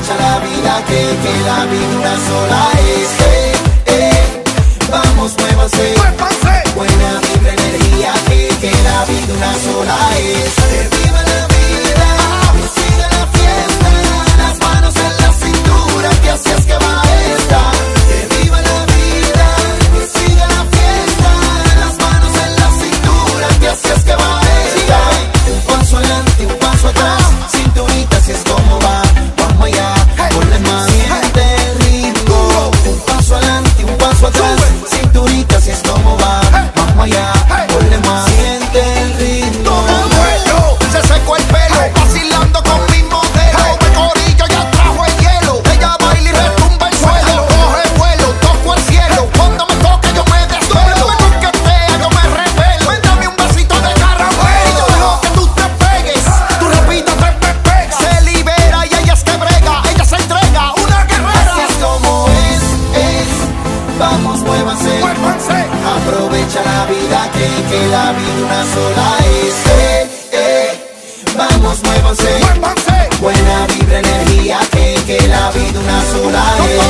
Aprovecha la vida que la vida una sola es. Vamos, muévanse. Buena vibra, energía, que la vida una sola es. Que viva la vida, que siga la fiesta. Las manos en la cintura, que así es que va esta. Que viva la vida, que siga la fiesta. Las manos en la cintura, que así es que va esta. Un paso adelante, un paso atrás. Cinturita, así es como va. Vamos allá, ponle más. Siente el ritmo. Un paso adelante, un paso atrás. Cinturita, así es como va. Vamos allá, ponle más. Siente el ritmo. Se secó el pelo, vacilando con mi modelo. De corillo ya trajo el hielo. Ella baila y retumba el suelo. Coge vuelo, toco el cielo. Cuando me toque yo me desvelo. Me coquetea, yo me revelo. Dame un besito de caramelo. Yo dejo que tú te pegues. Tu ropita te pega. Se libera y ella es que brega. Ella se entrega, una guerrera. Así es como es. Vamos, muévanse. Aprovecha la vida que la vida una sola es. Vamos, muévanse. Buena vibra, energía, que la vida una sola es.